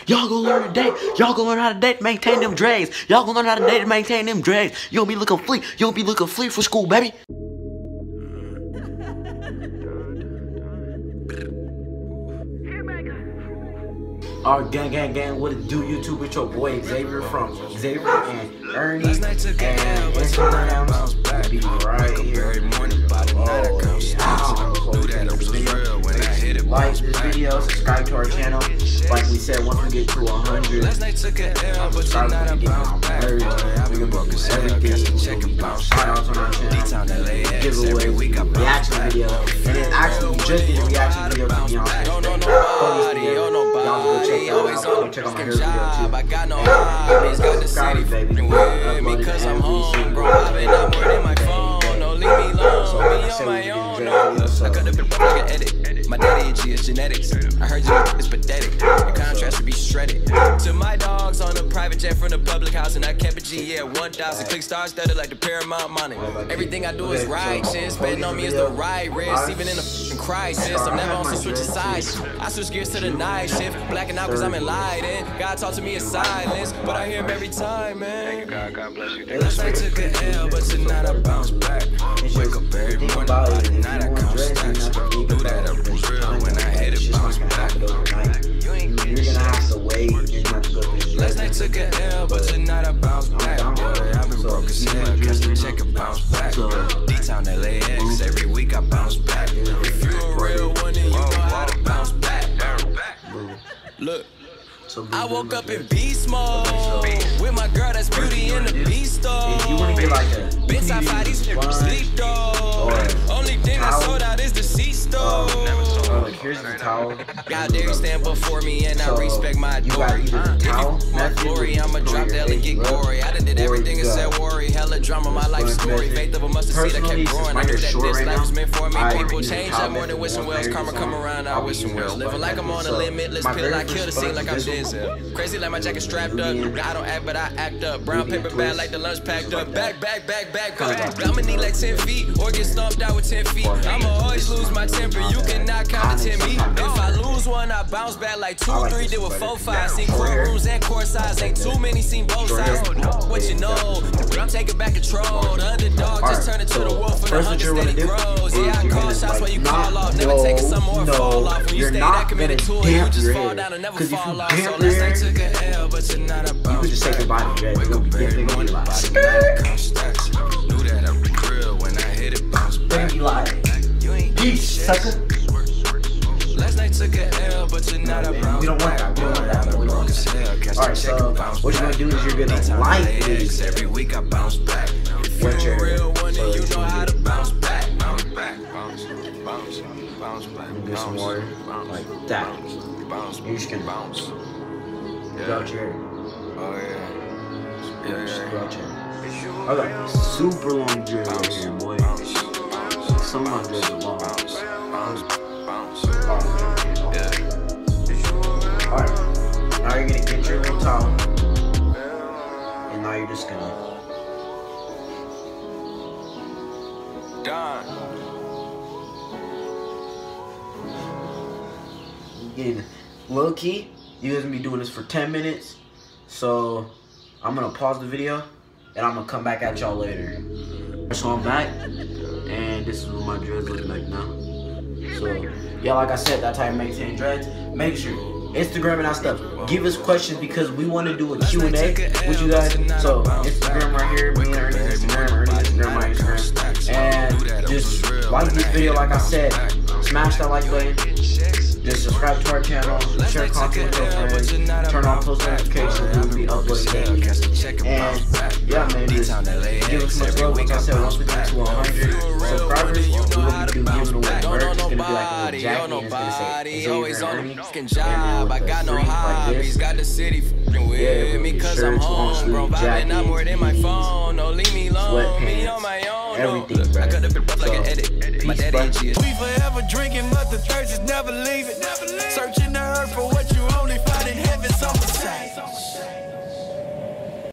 Y'all gonna learn today. Y'all gonna learn how to date, maintain them dreads. Y'all gonna learn how to date and maintain them dreads. You don't be looking fleet. You don't be looking fleet for school, baby. Alright, gang, what it do, YouTube? It's your boy Xavier from Xavier and Ernie, and Instagram will be right here. Like this video, subscribe to our channel. Like we said, once we get to 100 subscribers, we're gonna get merch. We're gonna do everything. Shout outs on our channel, giveaway, reaction video, and then actually just did a reaction video to Beyonce. Y'all go check that out. Go check out my hair video too. Subscribe, baby. Because I'm home, bro. I've been up more than my phone. Don't leave me alone. So me on my own. I could have been like an edit. My daddy is genetics. I heard you, it's pathetic. Your contrast should be shredded. To my dogs on a private jet from the public house, and I kept a G, yeah, 1,000. Click stars studded like the Paramount money. Everything I do is right, shit. Spitting on me is the right risk. Even in a crisis, I'm never on some switching sides. I switch gears to the night shift. Blacking out cause I'm enlightened. God talk to me in silence, but I hear him every time, man. God bless you. Last night took an L, but tonight I bounce back. Wake up every morning, but tonight I count stacks. Do that up real when I hit it, bounce back. You're gonna have to wait. Last night took an L, but tonight I bounce back. Boy, I've been broke as hell, catch the check and bounce back. D-Town LAX, every week I bounce back. If you a real one, then you know how to bounce back. Look, I woke up in beast mode with my girl that's beauty in the beast store. Been side these sleep though. Only thing I sold out is the C-store. Here's the towel. God dare you stand before me and I respect my authority. My glory, I'ma drop the L and get gory. I done did everything and said worry. Hella drama, my life story. Faith of a mustard seed, I kept growing. I knew that this life was meant for me. People change, I'm more than wishing wells. Karma come around, I wishing wells. Living like I'm on a limitless pill, I kill the scene like I'm Denzel. Crazy like my jacket strapped up. I don't act, but I act up. Brown paper bag like the lunch packed up. Back. I'ma need like 10 feet or get stomped out with 10 feet. I'ma always lose my temper. You cannot count to 10 me. If I lose one, I bounce back like 2, 3. Did with 4, 5. Seen courtrooms and court sides. Ain't too many seen both sides. What you know? I'm taking back control. The underdog just turned into the wolf and the hunger steady grows. Yeah, I call shots while you call off. Never taking some more fall off. When you stay that committed to it, you just fall down and never fall off. So let's say took an L, but tonight I bounce back. You could just say goodbye to Jay. You're gonna be getting money live. Knew that I was real when I hit it, bounce back. Peace, sucker. Last night took an L, but tonight I bounce. We don't want that. Alright, so what you're gonna do is you're gonna like this. Every week I bounce back. If you're a real one, then you know how to bounce back. Bounce back. Get some water like that. You're just gonna bounce. Go out your hair. Oh yeah. Just go out your hair. I got super long dreads right here, boy. Some of my dreads are long. Alright, now you're gonna get your little towel, and now you're just gonna done. getting low key. You guys gonna be doing this for 10 minutes, so I'm gonna pause the video and I'm gonna come back at y'all later. So I'm back, and this is what my dreads look like now. So yeah, like I said, that's how you maintain dreads. Make sure Instagram and that stuff. Give us questions because we want to do a Q&A with you guys. So Instagram right here, me and Ernie Instagram, my Instagram, and just like this video. Like I said, smash that like button. Just subscribe to our channel, share content with your friends, turn on post notifications, we'll be uploading daily. And yeah, man, just give us much love. Like I said, once we get to 100 subscribers, we will be giving away merch. It's gonna be like a little jacket, and it's gonna say Xavier and Ernie, and with a streak like this. Yeah, with shirts, long sleeve jacket, sweatpants, everything, bro. So, peace, bro. We forever drinking, but the thirst is never leaving. Searching the earth for what you